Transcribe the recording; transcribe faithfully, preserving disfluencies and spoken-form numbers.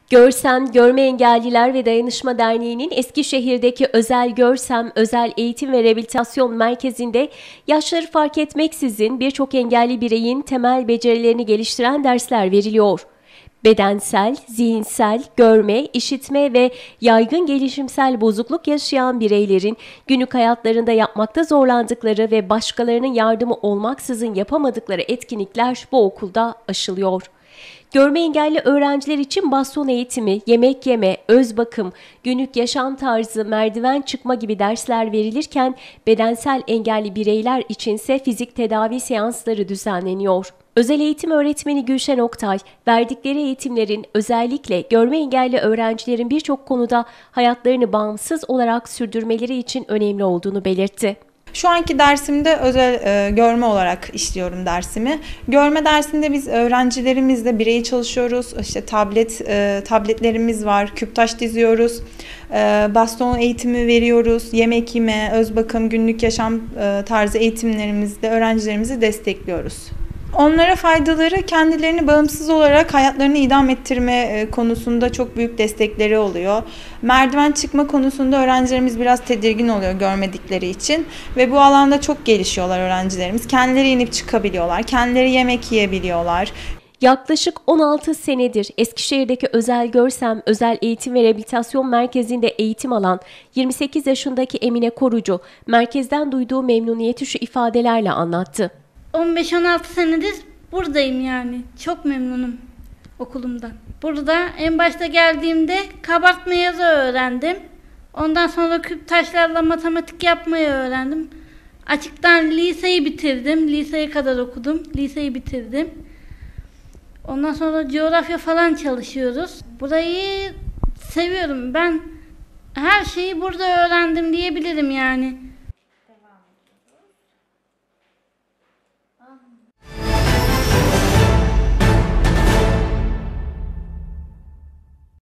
Görsem, Görme Engelliler ve Dayanışma Derneği'nin Eskişehir'deki Özel Görsem Özel Eğitim ve Rehabilitasyon Merkezi'nde yaşları fark etmeksizin birçok engelli bireyin temel becerilerini geliştiren dersler veriliyor. Bedensel, zihinsel, görme, işitme ve yaygın gelişimsel bozukluk yaşayan bireylerin günlük hayatlarında yapmakta zorlandıkları ve başkalarının yardımı olmaksızın yapamadıkları etkinlikler bu okulda aşılıyor. Görme engelli öğrenciler için baston eğitimi, yemek yeme, öz bakım, günlük yaşam tarzı, merdiven çıkma gibi dersler verilirken bedensel engelli bireyler içinse fizik tedavi seansları düzenleniyor. Özel eğitim öğretmeni Gülşen Oktay, verdikleri eğitimlerin özellikle görme engelli öğrencilerin birçok konuda hayatlarını bağımsız olarak sürdürmeleri için önemli olduğunu belirtti. Şu anki dersimde özel e, görme olarak işliyorum dersimi. Görme dersinde biz öğrencilerimizle bireyi çalışıyoruz. İşte tablet e, tabletlerimiz var, küptaş diziyoruz, e, baston eğitimi veriyoruz, yemek yeme, öz bakım, günlük yaşam e, tarzı eğitimlerimizde öğrencilerimizi destekliyoruz. Onlara faydaları kendilerini bağımsız olarak hayatlarını idame ettirme konusunda çok büyük destekleri oluyor. Merdiven çıkma konusunda öğrencilerimiz biraz tedirgin oluyor görmedikleri için ve bu alanda çok gelişiyorlar öğrencilerimiz. Kendileri inip çıkabiliyorlar, kendileri yemek yiyebiliyorlar. Yaklaşık on altı senedir Eskişehir'deki Özel Görsem Özel Eğitim ve Rehabilitasyon Merkezi'nde eğitim alan yirmi sekiz yaşındaki Emine Korucu, merkezden duyduğu memnuniyeti şu ifadelerle anlattı. on beş on altı senedir buradayım yani. Çok memnunum okulumdan. Burada en başta geldiğimde kabartma yazı öğrendim. Ondan sonra küp taşlarla matematik yapmayı öğrendim. Açıktan liseyi bitirdim. Liseye kadar okudum. Liseyi bitirdim. Ondan sonra coğrafya falan çalışıyoruz. Burayı seviyorum. Ben her şeyi burada öğrendim diyebilirim yani.